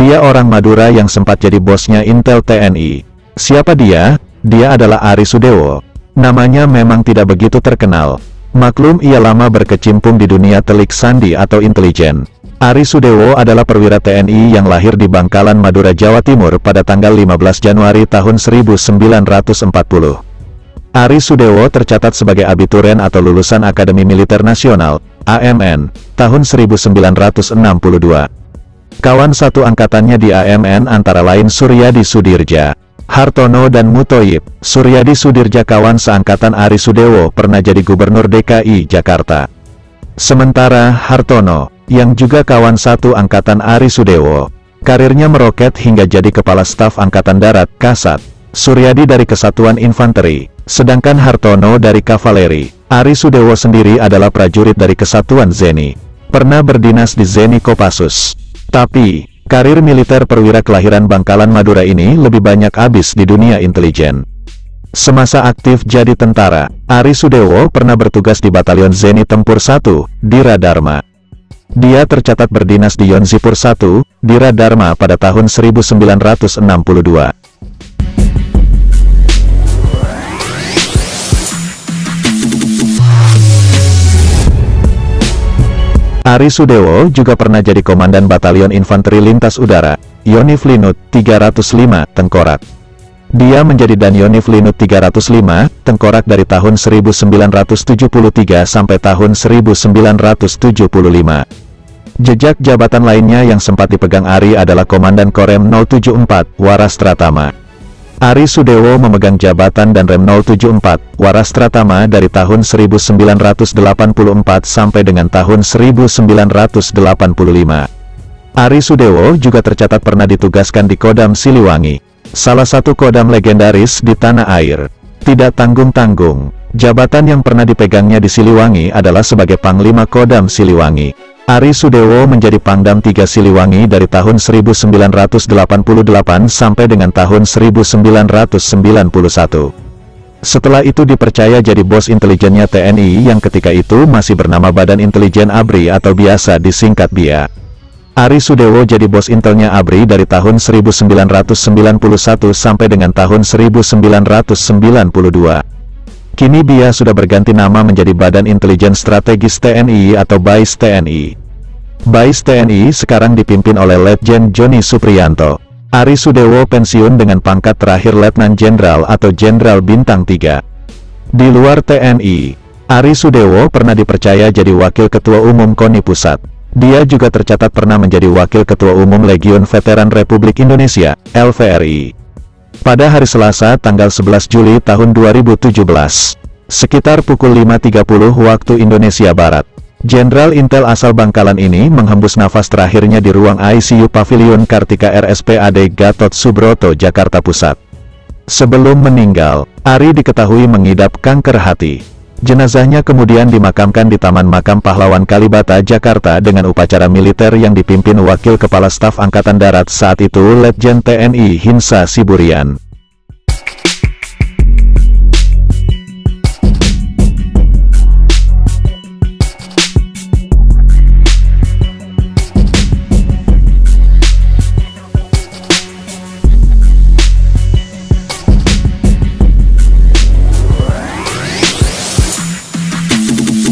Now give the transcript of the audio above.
Dia orang Madura yang sempat jadi bosnya Intel TNI. Siapa dia? Dia adalah Ari Sudewo. Namanya memang tidak begitu terkenal. Maklum ia lama berkecimpung di dunia telik sandi atau intelijen. Ari Sudewo adalah perwira TNI yang lahir di Bangkalan, Madura, Jawa Timur pada tanggal 15 Januari tahun 1940. Ari Sudewo tercatat sebagai abiturien atau lulusan Akademi Militer Nasional, AMN, tahun 1962. Kawan satu angkatannya di AMN antara lain Suryadi Sudirja, Hartono dan Mutoyib. Suryadi Sudirja kawan seangkatan Ari Sudewo pernah jadi Gubernur DKI Jakarta. Sementara Hartono, yang juga kawan satu angkatan Ari Sudewo, karirnya meroket hingga jadi Kepala Staf Angkatan Darat, Kasat. Suryadi dari Kesatuan Infanteri, sedangkan Hartono dari Kavaleri. Ari Sudewo sendiri adalah prajurit dari Kesatuan Zeni. Pernah berdinas di Zeni Kopassus. Tapi, karir militer perwira kelahiran Bangkalan, Madura ini lebih banyak habis di dunia intelijen. Semasa aktif jadi tentara, Ari Sudewo pernah bertugas di Batalion Zeni Tempur 1, Diradharma. Dia tercatat berdinas di Yonzipur 1, Diradharma pada tahun 1962. Ari Sudewo juga pernah jadi Komandan Batalion Infanteri Lintas Udara, Yonif Linut 305, Tengkorak. Dia menjadi Danionif Linut 305, Tengkorak dari tahun 1973 sampai tahun 1975. Jejak jabatan lainnya yang sempat dipegang Ari adalah Komandan Korem 074, Warastratama. Ari Sudewo memegang jabatan dan Rem 074, Warastratama dari tahun 1984 sampai dengan tahun 1985. Ari Sudewo juga tercatat pernah ditugaskan di Kodam Siliwangi, salah satu kodam legendaris di tanah air. Tidak tanggung-tanggung, jabatan yang pernah dipegangnya di Siliwangi adalah sebagai Panglima Kodam Siliwangi. Ari Sudewo menjadi Pangdam 3 Siliwangi dari tahun 1988 sampai dengan tahun 1991. Setelah itu dipercaya jadi bos intelijennya TNI yang ketika itu masih bernama Badan Intelijen ABRI atau biasa disingkat BIA. Ari Sudewo jadi bos intelnya ABRI dari tahun 1991 sampai dengan tahun 1992. Kini BIA sudah berganti nama menjadi Badan Intelijen Strategis TNI atau BAIS TNI. BAIS TNI sekarang dipimpin oleh Letjen Joni Supriyanto. Ari Sudewo pensiun dengan pangkat terakhir Letnan Jenderal atau Jenderal Bintang 3. Di luar TNI, Ari Sudewo pernah dipercaya jadi Wakil Ketua Umum KONI Pusat. Dia juga tercatat pernah menjadi Wakil Ketua Umum Legiun Veteran Republik Indonesia, LVRI. Pada hari Selasa tanggal 11 Juli tahun 2017, sekitar pukul 5.30 waktu Indonesia Barat, Jenderal Intel asal Bangkalan ini menghembus nafas terakhirnya di ruang ICU Pavilion Kartika RSPAD Gatot Subroto, Jakarta Pusat. Sebelum meninggal, Ari diketahui mengidap kanker hati. Jenazahnya kemudian dimakamkan di Taman Makam Pahlawan Kalibata, Jakarta dengan upacara militer yang dipimpin Wakil Kepala Staf Angkatan Darat saat itu Letjen TNI Hinsa Siburian.